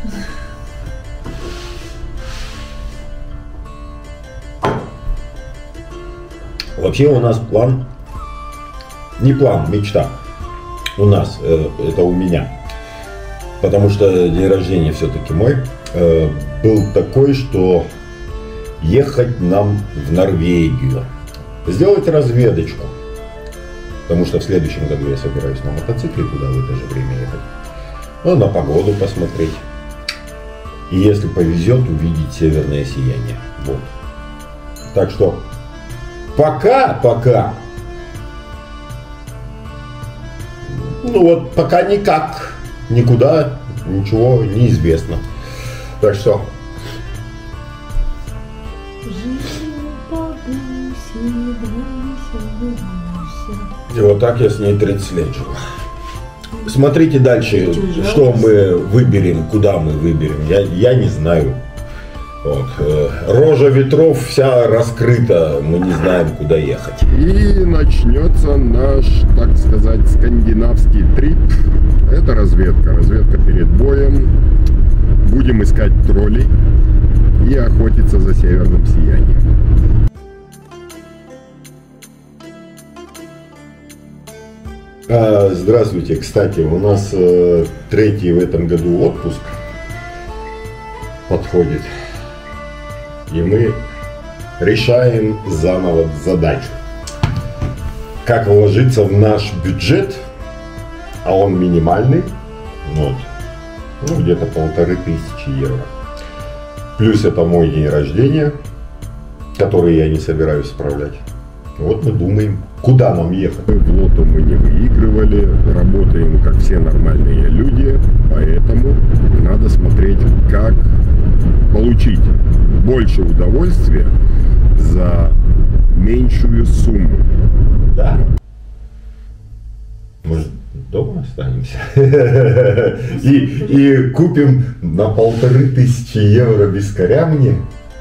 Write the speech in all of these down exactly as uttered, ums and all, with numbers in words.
Вообще у нас план, не план, мечта. У нас, э, это у меня. Потому что день рождения все-таки мой э, был такой, что ехать нам в Норвегию. Сделать разведочку. Потому что в следующем году я собираюсь на мотоцикле туда в это же время ехать. Ну, на погоду посмотреть. И если повезет, увидеть северное сияние. Вот. Так что пока, пока. Ну вот, пока никак, никуда, ничего неизвестно. Так что. И вот так я с ней тридцать лет жил. Смотрите дальше, что мы выберем, куда мы выберем. Я, я не знаю. Вот. Рожа ветров вся раскрыта, мы не знаем, куда ехать. И начнется наш, так сказать, скандинавский трип. Это разведка. Разведка перед боем. Будем искать троллей и охотиться за северным сиянием. Здравствуйте. Кстати, у нас э, третий в этом году отпуск подходит. И мы решаем заново задачу. Как вложиться в наш бюджет, а он минимальный, вот, ну, где-то полторы тысячи евро. Плюс это мой день рождения, который я не собираюсь справлять. Вот мы думаем, куда нам ехать. В лото мы не выигрывали, работаем как все нормальные люди, поэтому надо смотреть, как получить больше удовольствия за меньшую сумму. Да. Может, дома останемся и, и купим на полторы тысячи евро вискаря мне?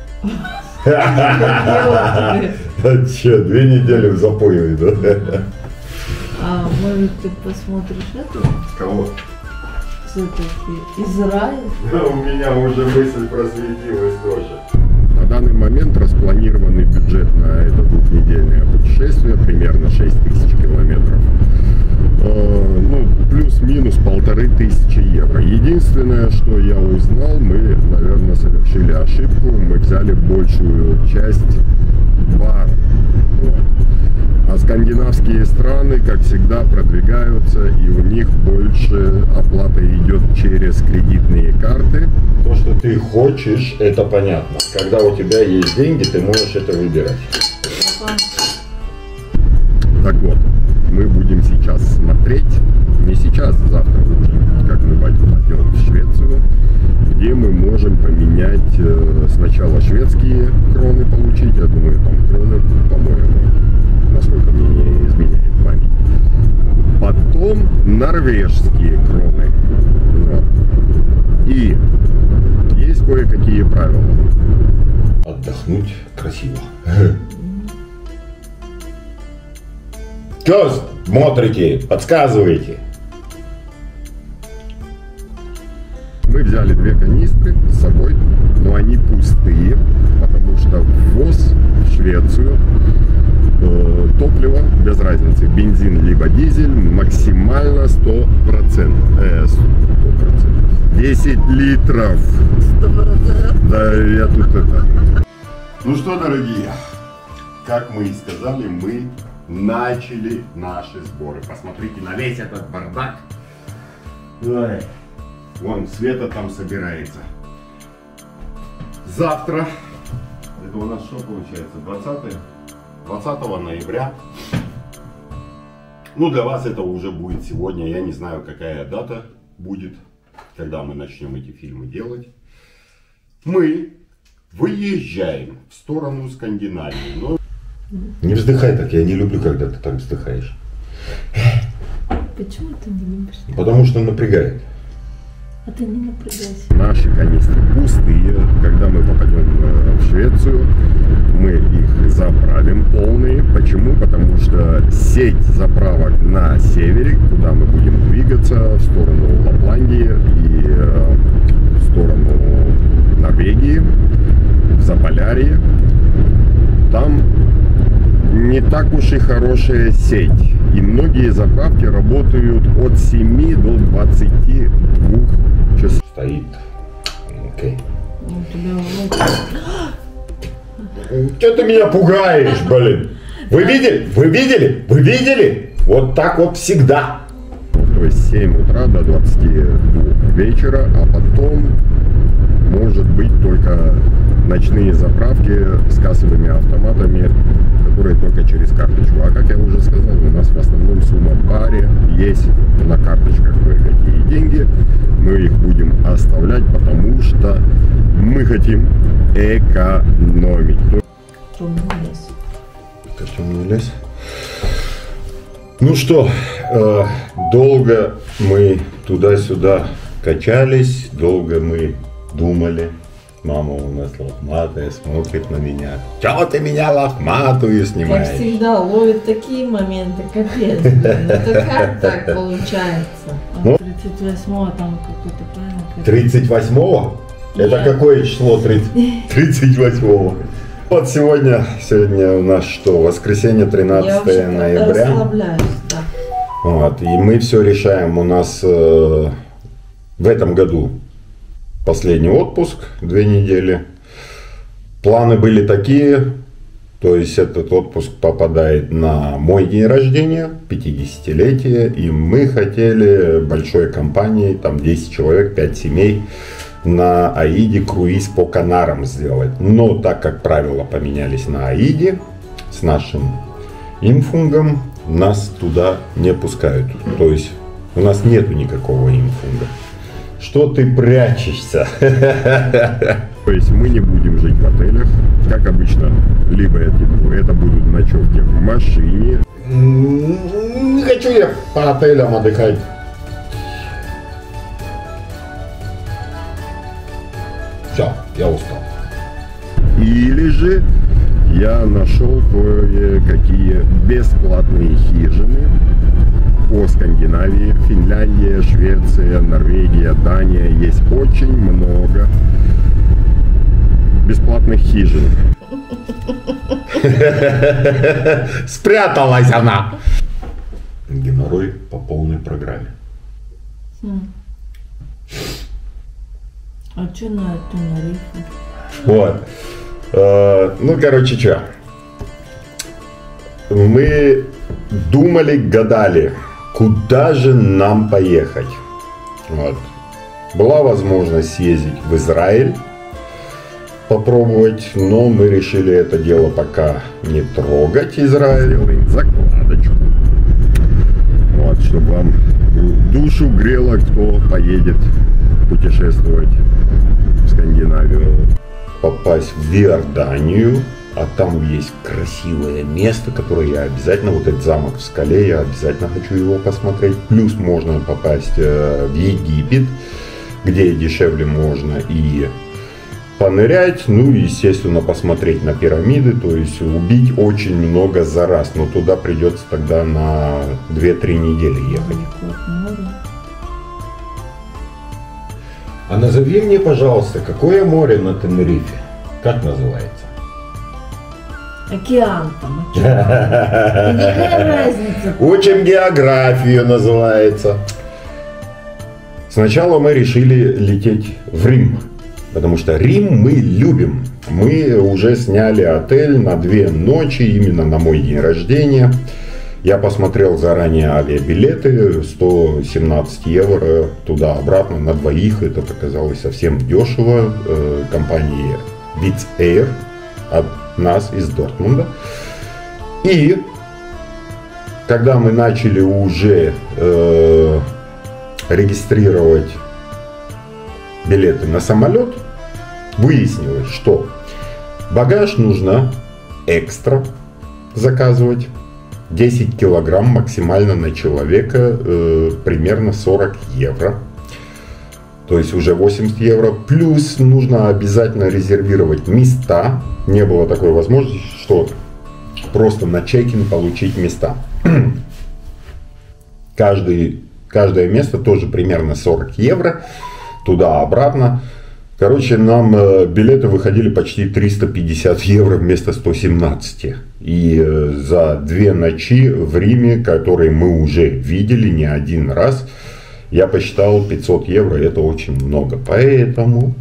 Че, две недели в запое, да? А может ты посмотришь эту? Кого? Все-таки Израиль? У меня уже мысль просветилась тоже. На данный момент распланированный бюджет на это двухнедельное путешествие примерно шесть тысяч километров. Ну, плюс-минус полторы тысячи евро. Единственное, что я узнал, мы, наверное, совершили ошибку. Мы взяли большую часть бар. Вот. А скандинавские страны, как всегда, продвигаются, и у них больше оплата идет через кредитные карты. То, что ты хочешь, это понятно. Когда у тебя есть деньги, ты можешь это выбирать. Так вот, мы будем сейчас смотреть, не сейчас, завтра уже, как мы пойдем в Швецию, где мы можем поменять э, сначала шведские кроны получить, я думаю, там кроны, по-моему, насколько мне не изменяет память. Потом норвежские кроны. Вот. И есть кое-какие правила. Отдохнуть красиво. Что смотрите, подсказываете? Мы взяли две канистры с собой, но они пустые, потому что ввоз в Швецию э, топлива, без разницы, бензин либо дизель, максимально сто процентов. Э, сто процентов. десять литров. сто процентов. Да, я тут это... Ну что, дорогие, как мы и сказали, мы начали наши сборы. Посмотрите на весь этот бардак. Ой. Вон, Света там собирается. Завтра, это у нас что получается, двадцатого ноября. Ну, для вас это уже будет сегодня. Я не знаю, какая дата будет, когда мы начнем эти фильмы делать. Мы выезжаем в сторону Скандинавии. Но... Не вздыхай так, я не люблю, когда ты так вздыхаешь. Почему ты не любишь? Потому что напрягает. А ты не напрягайся. Наши канистры пустые. Когда мы попадем в Швецию, мы их заправим полные. Почему? Потому что сеть заправок на севере, куда мы будем двигаться, в сторону Лапландии и в сторону так уж и хорошая сеть. И многие заправки работают от семи до двадцати двух часов. Стоит. Окей. У тебя вот. Что ты меня пугаешь, блин? Вы видели? Вы видели? Вы видели? Вот так вот всегда. То есть с семи утра до двадцати двух вечера, а потом может быть только ночные заправки с кассовыми автоматами, которые только через карточку. А как я уже сказал, у нас в основном сумма в баре, есть на карточках кое-какие деньги. Мы их будем оставлять, потому что мы хотим экономить. Темный лес. Темный лес. Ну что, э, долго мы туда-сюда качались, долго мы думали. Мама у нас лохматая, смотрит на меня. Чего ты меня лохматую снимаешь? Как всегда, ловит такие моменты, капец, блин. Это как так получается? Ну? тридцать восьмого там какой-то праздник. тридцать восьмого? Это Нет. какое число? тридцать восьмого. Вот сегодня, сегодня у нас что, воскресенье, тринадцатое ноября. Расслабляюсь, да. Вот, и мы все решаем. У нас э, в этом году последний отпуск, две недели. Планы были такие, то есть этот отпуск попадает на мой день рождения, пятидесятилетие, и мы хотели большой компанией, там десять человек, пять семей, на Аиде круиз по Канарам сделать. Но так как правила поменялись на Аиде, с нашим имфунгом, нас туда не пускают. То есть у нас нету никакого имфунга. Что ты прячешься? То есть мы не будем жить в отелях, как обычно. Либо это, это будут ночевки в машине. Не хочу я по отелям отдыхать. Все, я устал. Или же я нашел кое-какие бесплатные хижины по Скандинавии, Финляндия, Швеция, Норвегия, Дания. Есть очень много бесплатных хижин. Спряталась она. Геморрой по полной программе. А что на Тенерифе? Вот. Э, ну, короче, что? Мы думали, гадали, куда же нам поехать. Вот. Была возможность съездить в Израиль, попробовать, но мы решили это дело пока не трогать, Израиль. Сделаем закладочку. Вот, чтобы вам душу грело, кто поедет путешествовать в Скандинавию. Попасть в Иорданию, а там есть красивое место, которое я обязательно, вот этот замок в скале, я обязательно хочу его посмотреть. Плюс можно попасть э, в Египет, где дешевле можно и понырять, ну и, естественно, посмотреть на пирамиды, то есть убить очень много за раз, но туда придется тогда на две-три недели ехать. А назови мне, пожалуйста, какое море на Тенерифе? Как называется? Океан там, а чё? Какая разница? Учим географию называется. Сначала мы решили лететь в Рим, потому что Рим мы любим. Мы уже сняли отель на две ночи, именно на мой день рождения. Я посмотрел заранее авиабилеты, сто семнадцать евро туда-обратно на двоих. Это показалось совсем дешево. Компании Wizz Air от нас из Дортмунда. И когда мы начали уже э, регистрировать билеты на самолет, выяснилось, что багаж нужно экстра заказывать. десять килограмм максимально на человека, э, примерно сорок евро. То есть уже восемьдесят евро. Плюс нужно обязательно резервировать места. Не было такой возможности, что просто на чекин получить места. Каждый, каждое место тоже примерно сорок евро. Туда-обратно. Короче, нам билеты выходили почти триста пятьдесят евро вместо ста семнадцати. И за две ночи в Риме, которые мы уже видели не один раз, я посчитал пятьсот евро, это очень много. Поэтому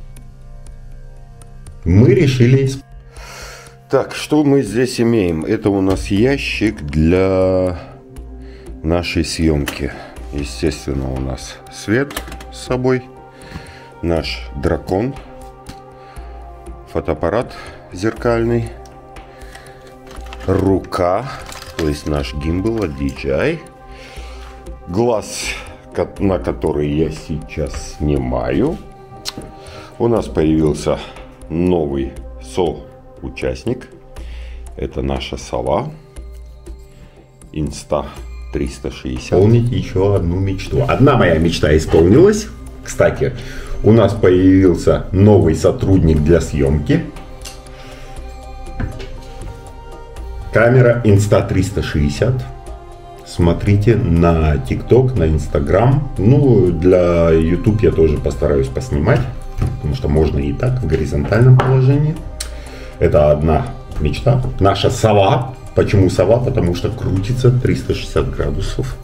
мы решили... Так, что мы здесь имеем? Это у нас ящик для нашей съемки. Естественно, у нас свет с собой. Наш дракон, фотоаппарат зеркальный, рука, то есть наш гимбал от ди джей ай, глаз, на который я сейчас снимаю. У нас появился новый соучастник, это наша сова Инста триста шестьдесят. Исполнить еще одну мечту. Одна моя мечта исполнилась, кстати. У нас появился новый сотрудник для съемки. Камера Инста триста шестьдесят. Смотрите на ТикТок, на Инстаграм. Ну, для YouTube я тоже постараюсь поснимать. Потому что можно и так, в горизонтальном положении. Это одна мечта. Наша сова. Почему сова? Потому что крутится триста шестьдесят градусов.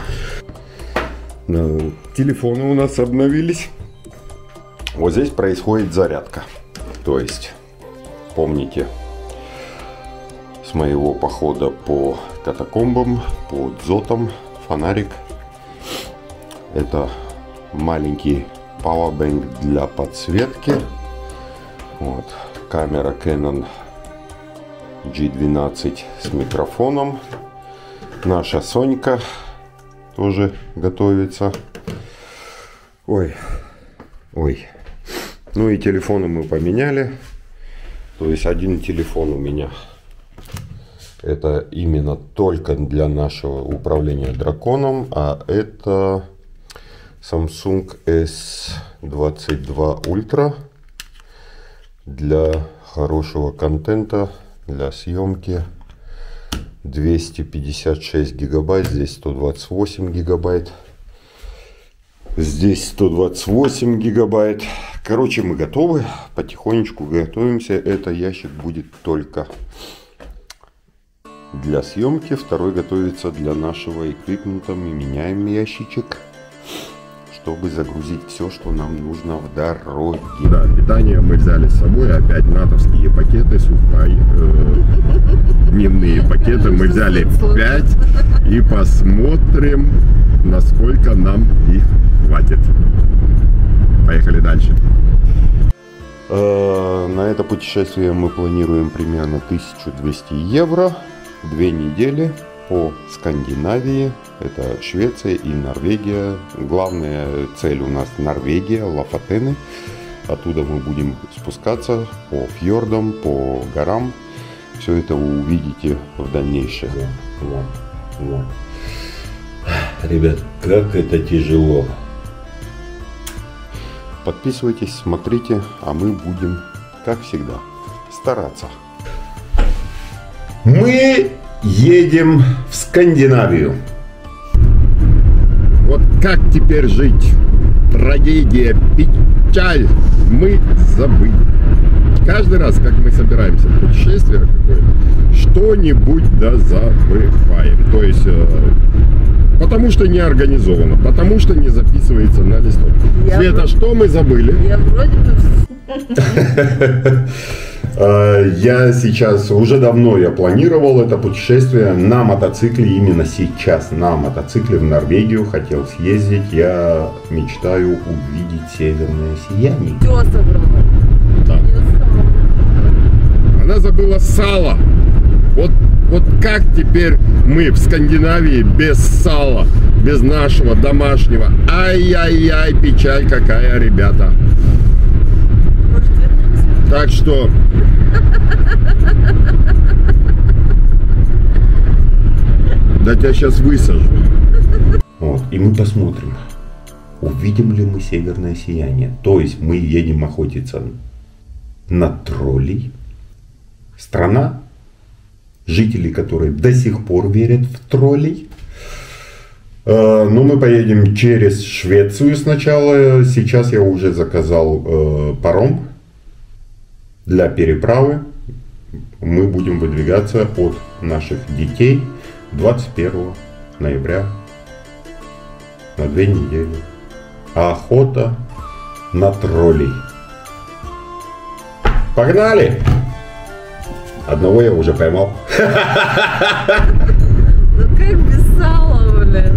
Телефоны у нас обновились. Вот здесь происходит зарядка. То есть, помните, с моего похода по катакомбам, по дзотам, фонарик. Это маленький пауэрбэнк для подсветки. Вот. Камера Canon джи двенадцать с микрофоном. Наша Сонька тоже готовится. Ой, ой. Ну и телефоны мы поменяли. То есть один телефон у меня это именно только для нашего управления драконом. А это Samsung эс двадцать два Ultra. Для хорошего контента, для съемки. двести пятьдесят шесть гигабайт. Здесь сто двадцать восемь гигабайт. Здесь сто двадцать восемь гигабайт. Короче, мы готовы. Потихонечку готовимся. Это ящик будет только для съемки. Второй готовится для нашего эквипмента. Мы меняем ящичек, чтобы загрузить все, что нам нужно в дороге. Да, питание мы взяли с собой. Опять натовские пакеты, сухпай, э, дневные пакеты. Мы взяли пять и посмотрим, насколько нам их хватит. Поехали дальше. На это путешествие мы планируем примерно тысячу двести евро. Две недели по Скандинавии. Это Швеция и Норвегия. Главная цель у нас Норвегия, Лафатены. Оттуда мы будем спускаться по фьордам, по горам. Все это вы увидите в дальнейшем. Вот, вот. Ребят, как это тяжело. Подписывайтесь, смотрите, а мы будем, как всегда, стараться. Мы едем в Скандинавию. Вот как теперь жить? Трагедия, печаль. Мы забыли. Каждый раз, как мы собираемся в путешествие какое-то, что-нибудь да забываем. То есть, э, потому что не организовано, потому что не записывается на листок. Я Света, вроде... что мы забыли? Я вроде бы... Я сейчас, уже давно я планировал это путешествие на мотоцикле, именно сейчас на мотоцикле в Норвегию хотел съездить. Я мечтаю увидеть северное сияние. Все собрала. Да. Она забыла сало. Вот, вот как теперь мы в Скандинавии без сала, без нашего домашнего? Ай-яй-яй, печаль какая, ребята. Так что... Да тебя сейчас высажу. Вот, и мы посмотрим, увидим ли мы северное сияние. То есть мы едем охотиться на троллей. Страна, жители, которые до сих пор верят в троллей. Ну, мы поедем через Швецию сначала. Сейчас я уже заказал э, паром для переправы. Мы будем выдвигаться от наших детей двадцать первого ноября на две недели. Охота на троллей. Погнали! Одного я уже поймал. Ну как без сала, блин.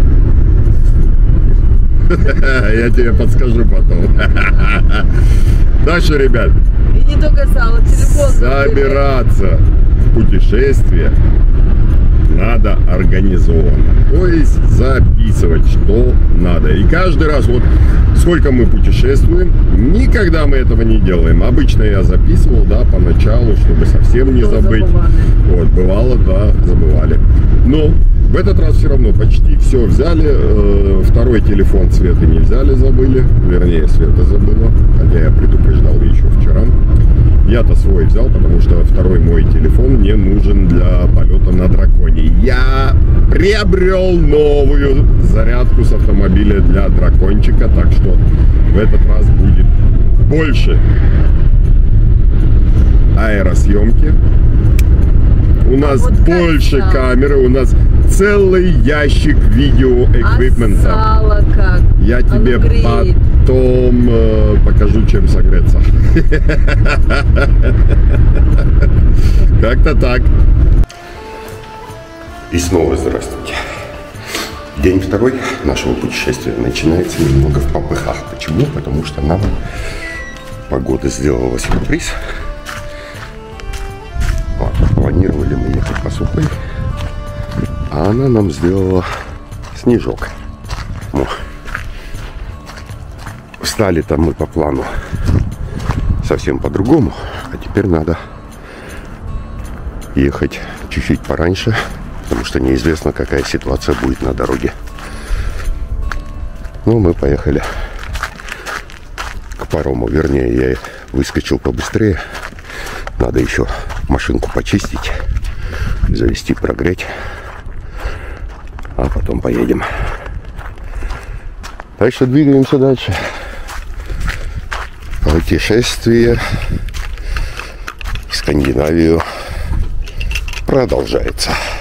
Я тебе подскажу потом. Так что, ребят, И не только сало, телефон. собираться в путешествие надо организованно. То есть записывать, что надо. И каждый раз, вот сколько мы путешествуем, никогда мы этого не делаем. Обычно я записывал, да, поначалу, чтобы совсем не забыть. Вот, бывало, да, забывали. Но в этот раз все равно почти все взяли. Второй телефон Светы не взяли, забыли. Вернее, Света забыла. Хотя я предупреждал еще вчера. Я-то свой взял, потому что второй мой телефон мне нужен для полета на драконе. Я приобрел новую зарядку с автомобиля для дракончика, так что в этот раз будет больше аэросъемки. У нас вот больше как камеры, у нас целый ящик видеоэквипмента. А сало как? Я тебе Оно греет. потом э, покажу, чем согреться. Как-то так. И снова здравствуйте. День второй нашего путешествия начинается немного в попыхах. Почему? Потому что нам погода сделала сюрприз. Вот, планировали мы ехать по сухой, а она нам сделала снежок. О. Встали там мы по плану совсем по-другому, а теперь надо ехать чуть-чуть пораньше, потому что неизвестно, какая ситуация будет на дороге. Ну, мы поехали к парому, вернее, я выскочил побыстрее. Надо еще машинку почистить, завести, прогреть, а потом поедем. Так что двигаемся дальше. Путешествие в Скандинавию продолжается.